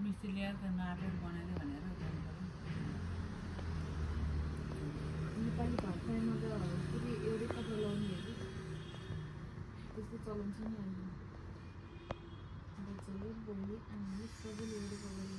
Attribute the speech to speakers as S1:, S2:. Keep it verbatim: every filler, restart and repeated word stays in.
S1: मिस्त्री ल्याएर त नापेर बनाइदियो भनेर
S2: नेपाली भाषामा त फेरि एउटै कपडा लाउने हेरि त्यस्तो चलन छ नि अहिले बच्चाले बुढी आमाले सबैले एउटै कपडा